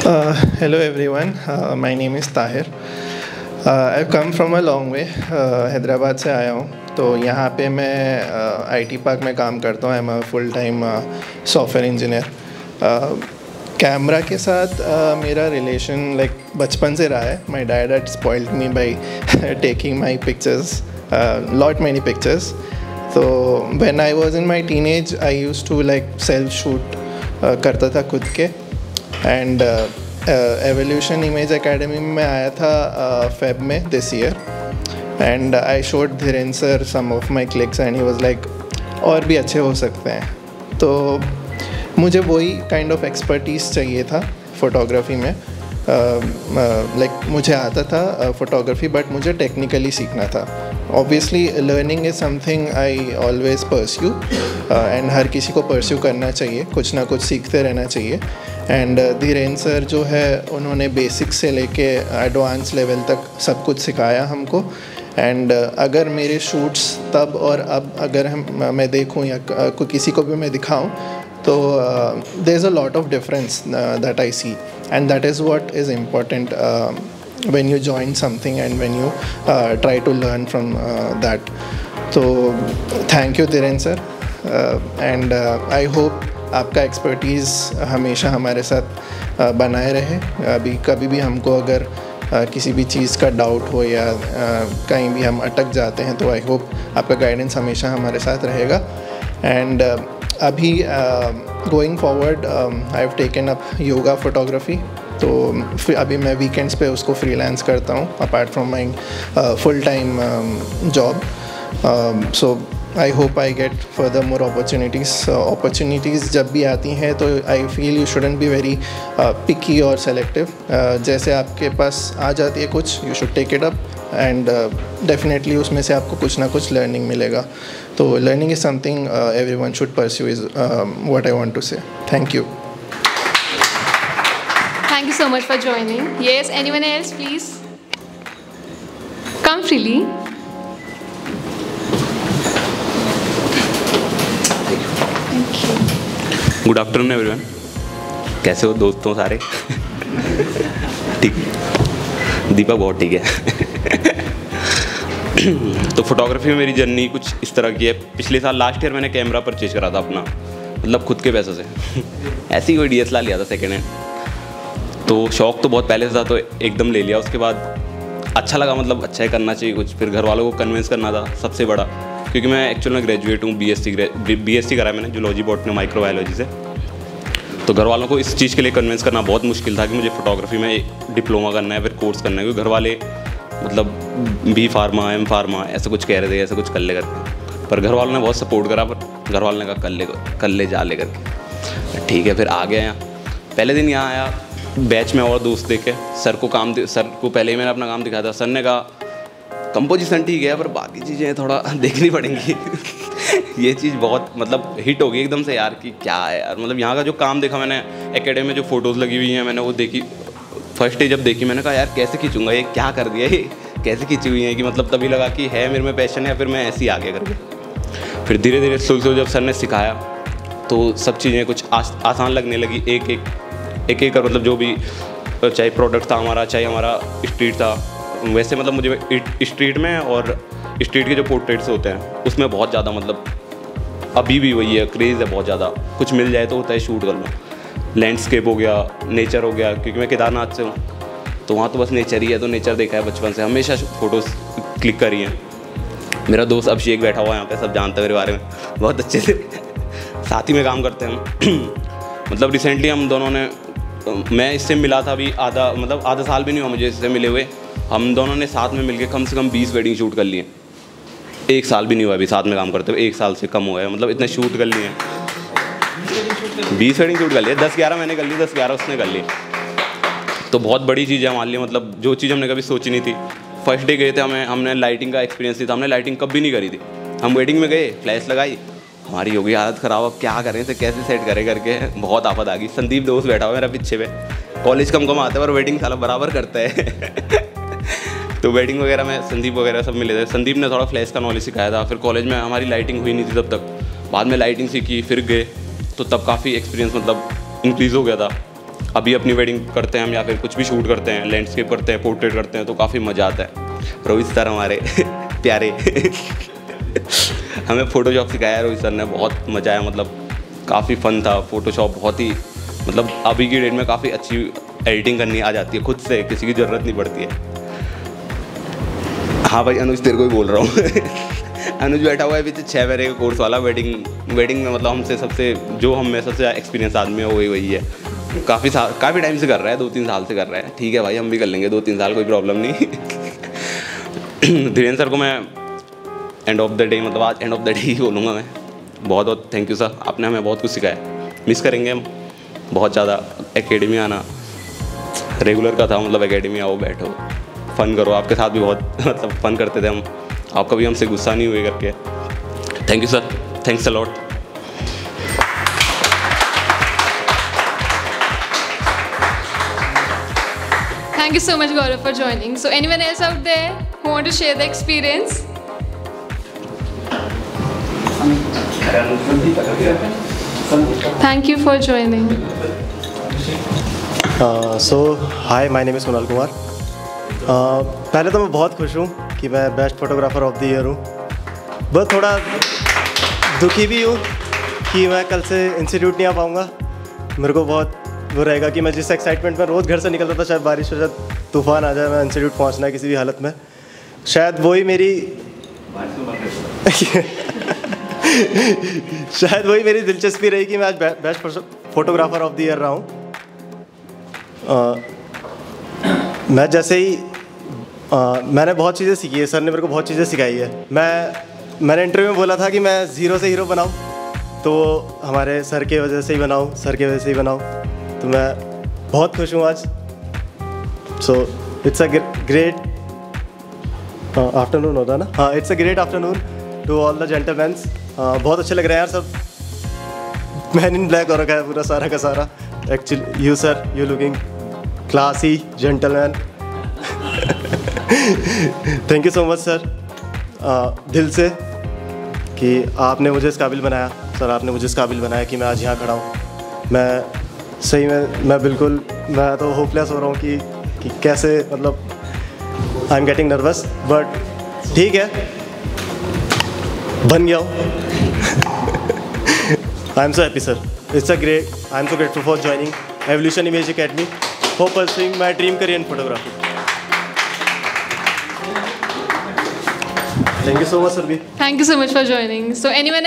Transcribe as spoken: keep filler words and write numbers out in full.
Uh, hello everyone, uh, my name is Tahir. Uh, I've come from a long way. uh, Hyderabad से आया हूँ, तो यहाँ पे मैं आईटी पार्क में काम करता हूँ. I am a full time software engineer. Camera के साथ uh, मेरा रिलेशन लाइक बचपन से रहा है. My dad had spoiled me by taking my pictures, lot many pictures. तो when I was in my teenage I used to like self shoot करता था खुद के. एंड एवोल्यूशन इमेज एकेडमी में मैं आया था फेब में this year, and I showed Dhirendra sir some of my clicks and he was like और भी अच्छे हो सकते हैं. तो मुझे वही काइंड ऑफ एक्सपर्टीज़ चाहिए था फोटोग्राफी में. लाइक uh, uh, मुझे आता था फोटोग्राफी, बट मुझे टेक्निकली सीखना था. Obviously learning is something I always pursue, and हर किसी को परस्यू करना चाहिए, कुछ ना कुछ सीखते रहना चाहिए. एंड धीरेन्द्र सर जो है उन्होंने बेसिक्स से लेके एडवांस लेवल तक सब कुछ सिखाया हमको. एंड uh, अगर मेरे शूट्स तब और अब अगर हम मैं देखूं या uh, किसी को भी मैं दिखाऊं, तो there is a lot of difference that I see, and that is what is important when you join something and when you uh, try to learn from uh, that. So thank you Dhirendra sir, uh, and uh, I hope आपका expertise हमेशा हमारे साथ uh, बनाए रहे. अभी कभी भी हमको अगर uh, किसी भी चीज़ का डाउट हो या uh, कहीं भी हम अटक जाते हैं, तो आई होप आपका गाइडेंस हमेशा हमारे साथ रहेगा. एंड uh, अभी going forward I have taken up yoga photography. तो अभी मैं वीकेंड्स पे उसको फ्रीलांस करता हूँ apart from my full time job. So I hope I get further more opportunities. Opportunities जब भी आती हैं तो I feel you shouldn't be very picky और सेलेक्टिव. जैसे आपके पास आ जाती है कुछ, you should take it up, and definitely उसमें से आपको कुछ ना कुछ लर्निंग मिलेगा. तो learning is something everyone should pursue, is what I want to say. Thank you. Thank you so much for joining. Yes, anyone else, please? Come freely. Thank you. Good afternoon everyone. कैसे हो दोस्तों सारे? ठीक. दीपक बहुत ठीक है. तो photography में मेरी जर्नी कुछ इस तरह की है. पिछले साल लास्ट ईयर मैंने कैमरा परचेज करा था अपना, मतलब खुद के पैसों से. ऐसे ही कोई डी एस एल आर लिया था सेकेंड हैंड. तो शौक़ तो बहुत पहले से था, तो एकदम ले लिया. उसके बाद अच्छा लगा, मतलब अच्छा है, करना चाहिए कुछ. फिर घर वालों को कन्विंस करना था सबसे बड़ा, क्योंकि मैं एक्चुअल में ग्रेजुएट हूँ. B S C B S C करा है मैंने जूलॉजी बॉटनी माइक्रोबायोलॉजी से. तो घर वालों को इस चीज़ के लिए कन्विंस करना बहुत मुश्किल था कि मुझे फोटोग्राफी में डिप्लोमा करना है, फिर कोर्स करना है. क्योंकि घर वाले मतलब बी फार्मा एम फार्मा ऐसा कुछ कह रहे थे, ऐसा कुछ कर ले करके. पर घर वालों ने बहुत सपोर्ट करा. पर घर वालों ने कहा कर ले कर ले जा ले करके. ठीक है, फिर आ गए यहाँ. पहले दिन यहाँ आया, बैच में और दोस्त देखे. सर को काम सर को पहले ही मैंने अपना काम दिखाया था. सर ने कहा कंपोजिशन ठीक है, पर बाकी चीज़ें थोड़ा देखनी पड़ेंगी. ये चीज़ बहुत मतलब हिट हो गई एकदम से यार, कि क्या है यार. मतलब यहाँ का जो काम देखा मैंने, एकेडमी में जो फ़ोटोज़ लगी हुई हैं मैंने वो देखी. फर्स्ट डे जब देखी मैंने कहा यार कैसे खींचूंगा, ये क्या कर दिया, ये कैसे खींची हुई है. कि मतलब तभी लगा कि है मेरे में पैशन है, फिर मैं ऐसे ही आगे करके. फिर धीरे धीरे स्लो स्लो जब सर ने सिखाया, तो सब चीज़ें कुछ आस, आसान लगने लगी. एक एक एक एक कर मतलब जो भी, चाहे प्रोडक्ट था हमारा, चाहे हमारा स्ट्रीट था. वैसे मतलब मुझे स्ट्रीट में और स्ट्रीट के जो पोर्ट्रेट्स होते हैं उसमें बहुत ज़्यादा मतलब अभी भी वही है, क्रेज़ है बहुत ज़्यादा. कुछ मिल जाए तो होता है शूट कर लो. लैंडस्केप हो गया, नेचर हो गया, क्योंकि मैं केदारनाथ से हूँ, तो वहाँ तो बस नेचर ही है. तो नेचर देखा है बचपन से, हमेशा फ़ोटोज़ क्लिक करी हैं. मेरा दोस्त अभिषेक बैठा हुआ है यहाँ पे, सब जानते हैं मेरे बारे में बहुत अच्छे से. साथ ही में काम करते हैं. मतलब रिसेंटली हम दोनों ने, मैं इससे मिला था अभी आधा मतलब आधा साल भी नहीं हुआ मुझे इससे मिले हुए. हम दोनों ने साथ में मिलके कम से कम बीस वेडिंग शूट कर लिए. एक साल भी नहीं हुआ अभी साथ में काम करते हुए, एक साल से कम हुआ है. मतलब इतने शूट कर लिए, बीस वेडिंग शूट कर लिए. दस ग्यारह मैंने कर ली, दस ग्यारह उसने कर ली. तो बहुत बड़ी चीज़ है हमारे लिए, मतलब जो चीज़ हमने कभी सोची नहीं थी. फर्स्ट डे गए थे, हमें हमने लाइटिंग का एक्सपीरियंस लिया था. हमने लाइटिंग कभी नहीं करी थी. हम वेडिंग में गए, फ्लैश लगाई, हमारी हो गई हालत ख़राब. अब क्या करें, इसे कैसे सेट करें करके बहुत आफत आ गई. संदीप दोस्त बैठा हुआ मेरा पीछे पे, कॉलेज कम कम आता है पर वेडिंग साला बराबर करता है. तो वेडिंग वगैरह में संदीप वगैरह सब मिले थे. संदीप ने थोड़ा फ्लैश का नॉलेज सिखाया था. फिर कॉलेज में हमारी लाइटिंग हुई नहीं थी तब तक. बाद में लाइटिंग सीखी, फिर गए, तो तब काफ़ी एक्सपीरियंस मतलब इंक्रीज़ हो गया था. अभी अपनी वेडिंग करते हैं हम या फिर कुछ भी शूट करते हैं, लैंडस्केप करते हैं, पोर्ट्रेट करते हैं, तो काफ़ी मज़ा आता है। रोहित सर हमारे प्यारे हमें फ़ोटोशॉप सिखाया है रोहित सर ने, बहुत मज़ा आया, मतलब काफ़ी फ़न था। फ़ोटोशॉप बहुत ही मतलब अभी की डेट में काफ़ी अच्छी एडिटिंग करनी आ जाती है खुद से, किसी की ज़रूरत नहीं पड़ती है। हाँ भाई अनुज तेरे को ही बोल रहा हूँ अनुज बैठा हुआ है पीछे, छः महीने का कोर्स वाला वेडिंग वेडिंग में, मतलब हमसे सबसे जो हम में सबसे एक्सपीरियंस आदमी है वही वही है। काफ़ी साल काफ़ी टाइम से कर रहा है, दो तीन साल से कर रहा है। ठीक है भाई हम भी कर लेंगे दो तीन साल, कोई प्रॉब्लम नहीं धीरेन्द्र सर को मैं एंड ऑफ द डे मतलब आज एंड ऑफ द डे ही बोलूँगा मैं। बहुत बहुत थैंक यू सर, आपने हमें बहुत कुछ सिखाया, मिस करेंगे हम बहुत ज़्यादा। एकेडमी आना रेगुलर का था, मतलब एकेडमी आओ बैठो फ़न करो, आपके साथ भी बहुत मतलब फ़न करते थे हम, आप कभी हमसे गुस्सा नहीं हुए करके। Thank you sir, thanks a lot. Thank you so much, Gaurav, for joining. So, anyone else out there who want to share the experience? Thank you for joining. So hi, my name is Kunal Kumar. पहले तो मैं बहुत खुश हूँ कि मैं best photographer of the year हूँ, बस थोड़ा दुखी भी हूँ कि मैं कल से इंस्टीट्यूट नहीं आ पाऊँगा। मेरे को बहुत वो रहेगा कि मैं जिस एक्साइटमेंट में रोज़ घर से निकलता था, शायद बारिश हो जाए, तूफ़ान आ जाए, मैं इंस्टीट्यूट पहुँचना है किसी भी हालत में, शायद वही मेरी शायद वही मेरी दिलचस्पी रही कि मैं आज best photographer of the year रहा हूँ। मैं जैसे ही आ, मैंने बहुत चीज़ें सीखी है, सर ने मेरे को बहुत चीज़ें सिखाई है। मैं मैंने इंटरव्यू में बोला था कि मैं ज़ीरो से हीरो बनाऊँ, तो हमारे सर के वजह से ही बनाऊँ, सर के वजह से ही बनाऊँ, तो मैं बहुत खुश हूँ आज। So it's a great afternoon होता है ना, हाँ it's a great afternoon to all the gentlemans. बहुत अच्छे लग रहे हैं यार सब, मैन इन ब्लैक हो रखा है पूरा सारा का सारा। Actually you sir, you looking classy gentleman thank you so much sir, दिल से, कि आपने मुझे इस काबिल बनाया सर, आपने मुझे इस काबिल बनाया कि मैं आज यहाँ खड़ा हूँ। मैं सही में मैं बिल्कुल मैं तो होपलेस हो रहा हूँ कि, कि कैसे, मतलब I am getting nervous, but ठीक है बन गया हूँ I am so happy sir, it's a great, I am so grateful for joining evolution image academy for pursuing my dream career in photography. Thank you so much, Sarbi. Thank you so much for joining. So, anyone